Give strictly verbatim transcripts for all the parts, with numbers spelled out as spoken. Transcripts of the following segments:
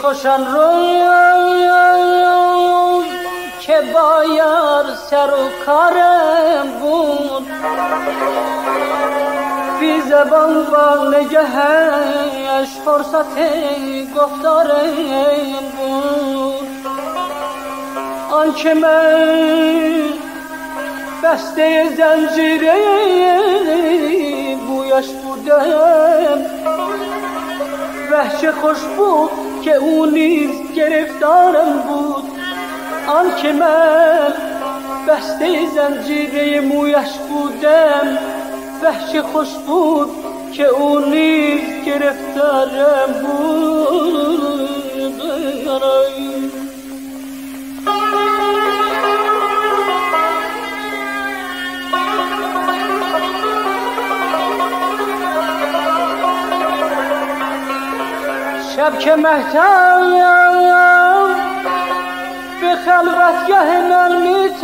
خوشان روز که باید سر و کارم بود بی زبان با نگهش فرصت گفتارم بود آنکه من بسته زنجیره بویش بودم وحش خوش بود که او نیز گرفتارم بود آنکه من بسته زنجیره مویش بودم وحش خوش بود که او نیز گرفتارم بود شب که مهتاب به خلوتگاه من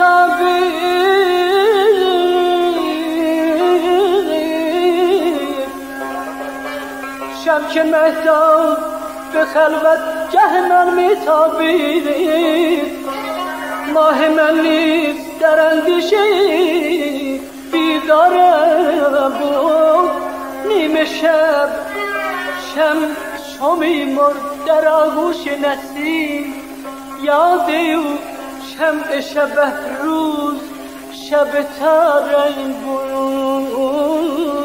میتابید شب که مهتاب به خلوتگاه من میتابید ماه من نیز در اندیشه بیدارم بود نیمه شب شم شمی مرد در آغوش نسیم یاد او شمع شبه روز شب تارم بود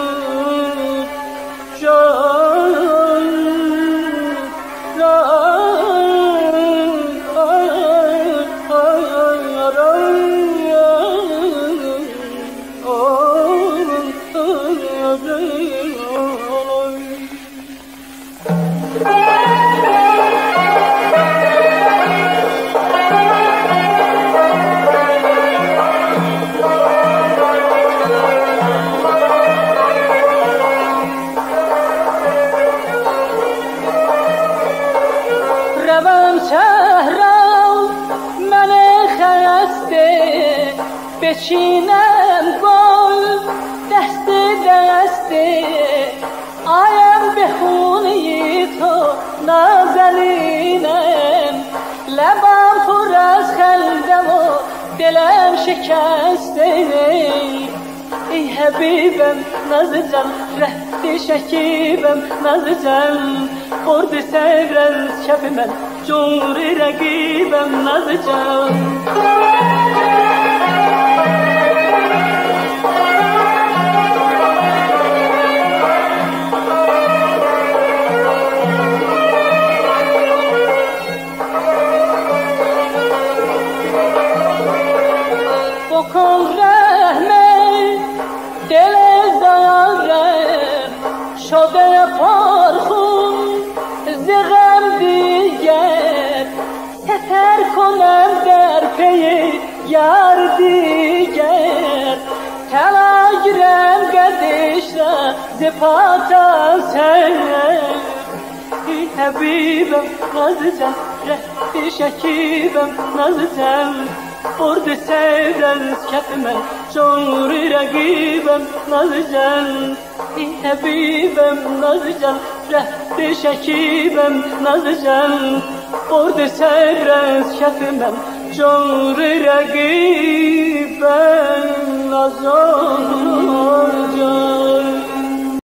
جان بچینم گل دست دسته آیم به خونه تو نازنینم لبم پر از خنده و دلم شکسته ای حبیبم ناز جان رهی شکیبم ناز جان برد سر از کف من جوری رقیبم ناز جان شده پرخون زغم دیگر سفر کنم در پی یار دیگر طلا گیرم گردش را ز پاتا سر ای حبیبم ناز جان رهی شکیبم ناز جان برد سر از کف من جوری رقیبم ناز جان ای حبیبم ناز جان رهی شکیبم ناز جان برد سر از کف من جوری رقیبم ناز جان